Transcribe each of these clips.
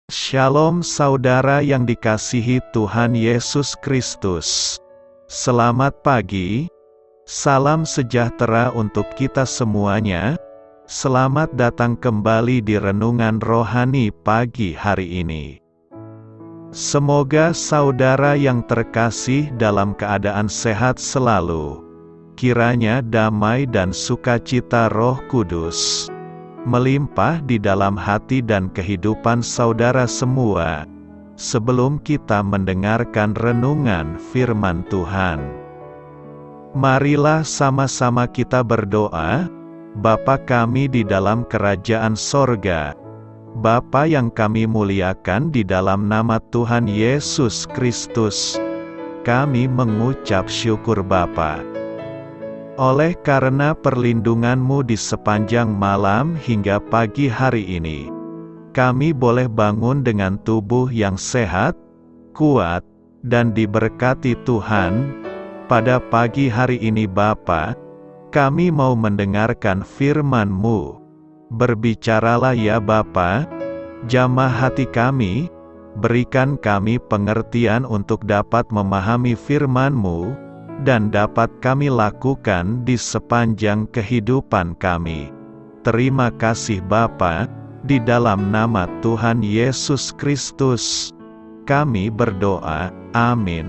Shalom saudara yang dikasihi Tuhan Yesus Kristus. Selamat pagi, salam sejahtera untuk kita semuanya. Selamat datang kembali di Renungan Rohani pagi hari ini. Semoga saudara yang terkasih dalam keadaan sehat selalu. Kiranya damai dan sukacita Roh Kudus melimpah di dalam hati dan kehidupan saudara semua, sebelum kita mendengarkan renungan firman Tuhan. Marilah sama-sama kita berdoa. Bapa kami di dalam kerajaan sorga, Bapa yang kami muliakan di dalam nama Tuhan Yesus Kristus, kami mengucap syukur Bapa. Oleh karena perlindungan-Mu di sepanjang malam hingga pagi hari ini, kami boleh bangun dengan tubuh yang sehat, kuat, dan diberkati Tuhan. Pada pagi hari ini Bapa, kami mau mendengarkan firman-Mu. Berbicaralah ya Bapa, jamah hati kami, berikan kami pengertian untuk dapat memahami firman-Mu, dan dapat kami lakukan di sepanjang kehidupan kami. Terima kasih Bapa, di dalam nama Tuhan Yesus Kristus, kami berdoa, amin.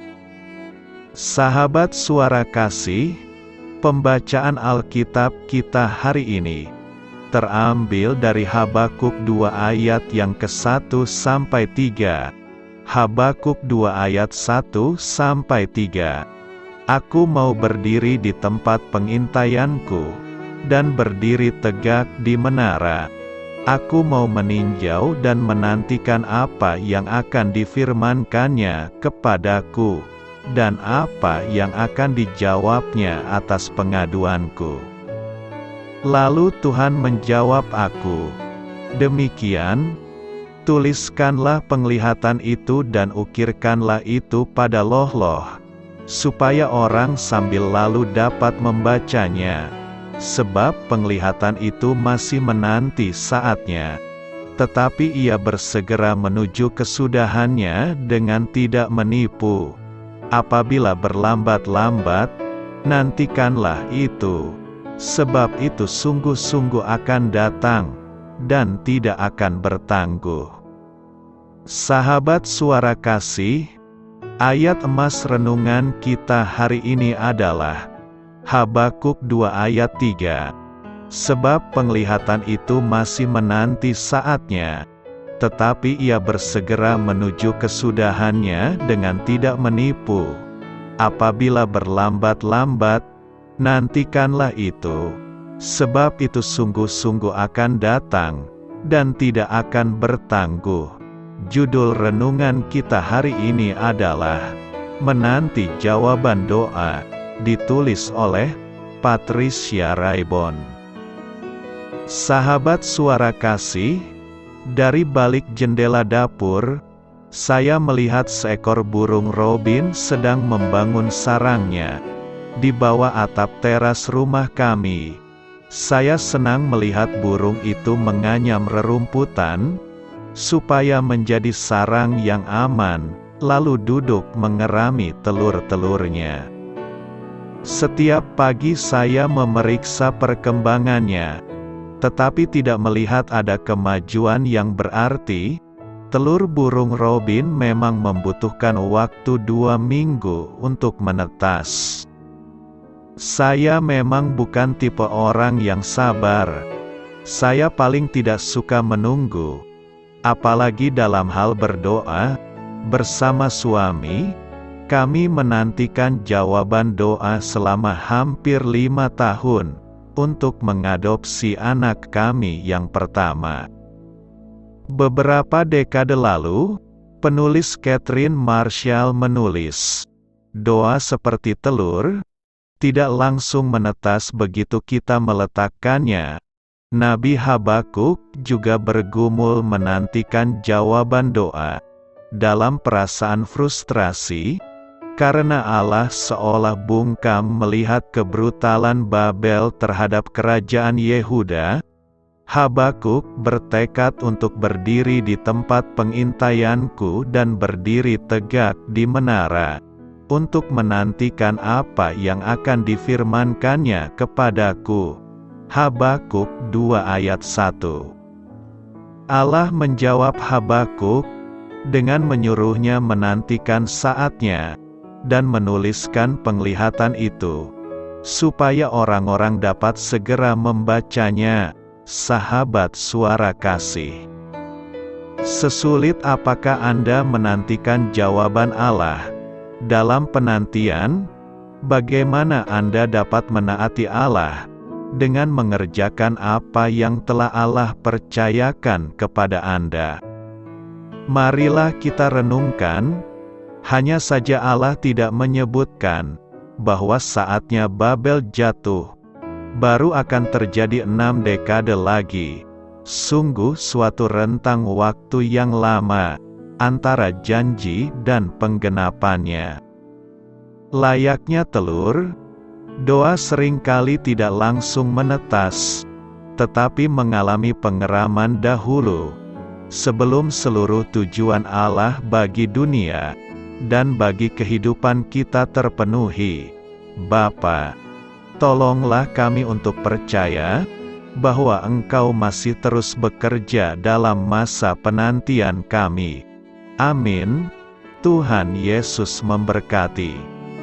Sahabat suara kasih, pembacaan Alkitab kita hari ini terambil dari Habakuk 2 ayat yang ke-1 sampai 3. Habakuk 2 ayat 1 sampai 3. Aku mau berdiri di tempat pengintaianku, dan berdiri tegak di menara. Aku mau meninjau dan menantikan apa yang akan difirmankannya kepadaku, dan apa yang akan dijawabnya atas pengaduanku. Lalu Tuhan menjawab aku, demikian, tuliskanlah penglihatan itu dan ukirkanlah itu pada loh-loh, supaya orang sambil lalu dapat membacanya, sebab penglihatan itu masih menanti saatnya. Tetapi ia bersegera menuju kesudahannya dengan tidak menipu. Apabila berlambat-lambat, nantikanlah itu, sebab itu sungguh-sungguh akan datang, dan tidak akan bertangguh. Sahabat suara kasih, ayat emas renungan kita hari ini adalah Habakuk 2 ayat 3. Sebab penglihatan itu masih menanti saatnya, tetapi ia bersegera menuju kesudahannya dengan tidak menipu. Apabila berlambat-lambat, nantikanlah itu, sebab itu sungguh-sungguh akan datang, dan tidak akan bertangguh. Judul renungan kita hari ini adalah Menanti Jawaban Doa, ditulis oleh Patricia Raibon. Sahabat suara kasih, dari balik jendela dapur, saya melihat seekor burung robin sedang membangun sarangnya di bawah atap teras rumah kami. Saya senang melihat burung itu menganyam rerumputan, supaya menjadi sarang yang aman, lalu duduk mengerami telur-telurnya. Setiap pagi saya memeriksa perkembangannya, tetapi tidak melihat ada kemajuan yang berarti. Telur burung robin memang membutuhkan waktu 2 minggu untuk menetas. Saya memang bukan tipe orang yang sabar. Saya paling tidak suka menunggu, apalagi dalam hal berdoa. Bersama suami, kami menantikan jawaban doa selama hampir 5 tahun untuk mengadopsi anak kami yang pertama. Beberapa dekade lalu, penulis Catherine Marshall menulis, doa seperti telur, tidak langsung menetas begitu kita meletakkannya. Nabi Habakuk juga bergumul menantikan jawaban doa, dalam perasaan frustrasi, karena Allah seolah bungkam melihat kebrutalan Babel terhadap kerajaan Yehuda. Habakuk bertekad untuk berdiri di tempat pengintaianku dan berdiri tegak di menara, untuk menantikan apa yang akan difirmankannya kepadaku. Habakuk 2 ayat 1. Allah menjawab Habakuk dengan menyuruhnya menantikan saatnya dan menuliskan penglihatan itu, supaya orang-orang dapat segera membacanya. Sahabat Suara Kasih, sesulit apakah Anda menantikan jawaban Allah? Dalam penantian, bagaimana Anda dapat menaati Allah dengan mengerjakan apa yang telah Allah percayakan kepada Anda? Marilah kita renungkan, hanya saja Allah tidak menyebutkan bahwa saatnya Babel jatuh baru akan terjadi 6 dekade lagi. Sungguh suatu rentang waktu yang lama antara janji dan penggenapannya. Layaknya telur, doa seringkali tidak langsung menetas, tetapi mengalami pengeraman dahulu, sebelum seluruh tujuan Allah bagi dunia dan bagi kehidupan kita terpenuhi. Bapa, tolonglah kami untuk percaya bahwa Engkau masih terus bekerja dalam masa penantian kami. Amin. Tuhan Yesus memberkati.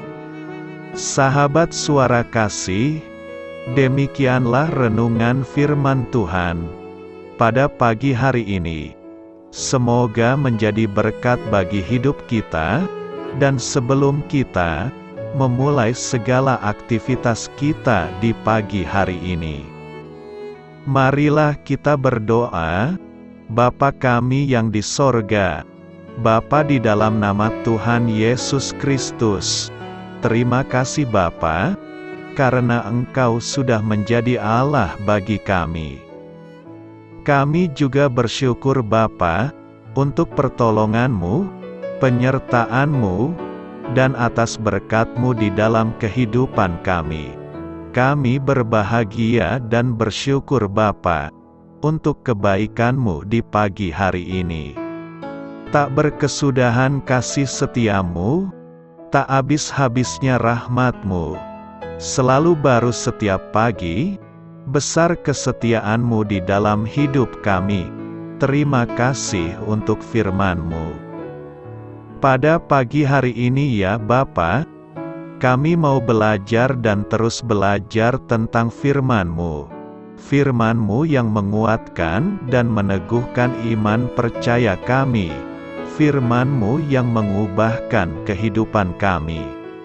Sahabat Suara Kasih, demikianlah renungan firman Tuhan pada pagi hari ini. Semoga menjadi berkat bagi hidup kita, dan sebelum kita memulai segala aktivitas kita di pagi hari ini, marilah kita berdoa. Bapa kami yang di sorga, Bapa, di dalam nama Tuhan Yesus Kristus, terima kasih Bapa, karena Engkau sudah menjadi Allah bagi kami. Kami juga bersyukur Bapa, untuk pertolongan-Mu, penyertaan-Mu, dan atas berkat-Mu di dalam kehidupan kami. Kami berbahagia dan bersyukur Bapa, untuk kebaikan-Mu di pagi hari ini. Tak berkesudahan kasih setia-Mu, tak habis-habisnya rahmat-Mu, selalu baru setiap pagi, besar kesetiaan-Mu di dalam hidup kami. Terima kasih untuk firman-Mu. Pada pagi hari ini ya Bapa, kami mau belajar dan terus belajar tentang firman-Mu. Firman-Mu yang menguatkan dan meneguhkan iman percaya kami. Firman-Mu yang mengubahkan kehidupan kami.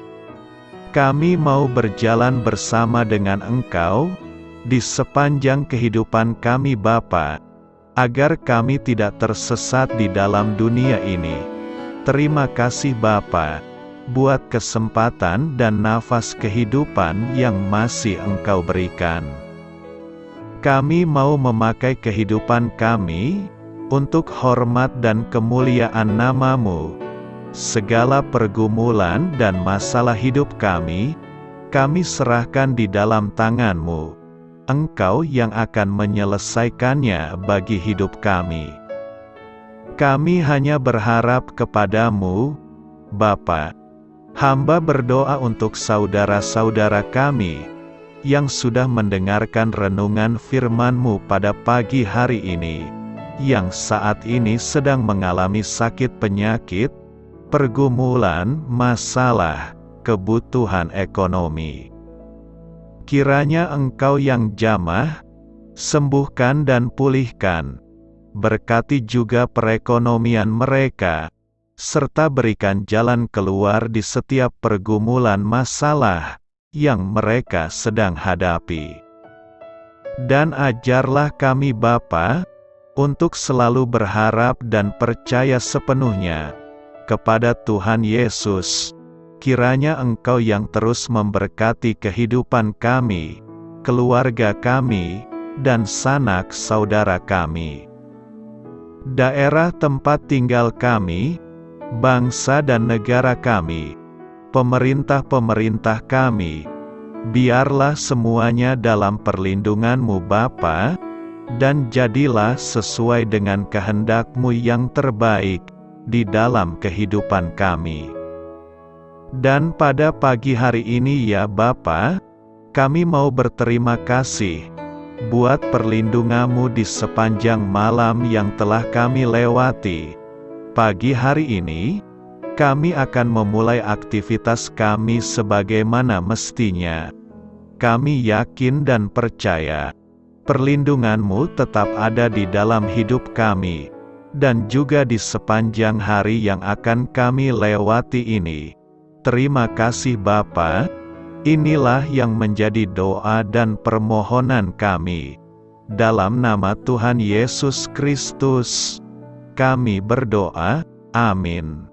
Kami mau berjalan bersama dengan Engkau di sepanjang kehidupan kami Bapa, agar kami tidak tersesat di dalam dunia ini. Terima kasih Bapa, buat kesempatan dan nafas kehidupan yang masih Engkau berikan. Kami mau memakai kehidupan kami untuk hormat dan kemuliaan nama-Mu. Segala pergumulan dan masalah hidup kami serahkan di dalam tangan-Mu. Engkau yang akan menyelesaikannya bagi hidup kami. Kami hanya berharap kepada-Mu, Bapa. Hamba berdoa untuk saudara-saudara kami yang sudah mendengarkan renungan firman-Mu pada pagi hari ini, yang saat ini sedang mengalami sakit penyakit, pergumulan, masalah, kebutuhan ekonomi. Kiranya Engkau yang jamah, sembuhkan dan pulihkan. Berkati juga perekonomian mereka, serta berikan jalan keluar di setiap pergumulan masalah yang mereka sedang hadapi. Dan ajarlah kami Bapa, untuk selalu berharap dan percaya sepenuhnya kepada Tuhan Yesus. Kiranya Engkau yang terus memberkati kehidupan kami, keluarga kami, dan sanak saudara kami. Daerah tempat tinggal kami, bangsa dan negara kami, pemerintah-pemerintah kami, biarlah semuanya dalam perlindungan-Mu Bapa, dan jadilah sesuai dengan kehendak-Mu yang terbaik di dalam kehidupan kami. Dan pada pagi hari ini ya Bapa, kami mau berterima kasih buat perlindungan-Mu di sepanjang malam yang telah kami lewati. Pagi hari ini, kami akan memulai aktivitas kami sebagaimana mestinya. Kami yakin dan percaya, perlindungan-Mu tetap ada di dalam hidup kami, dan juga di sepanjang hari yang akan kami lewati ini. Terima kasih Bapa, inilah yang menjadi doa dan permohonan kami. Dalam nama Tuhan Yesus Kristus, kami berdoa, amin.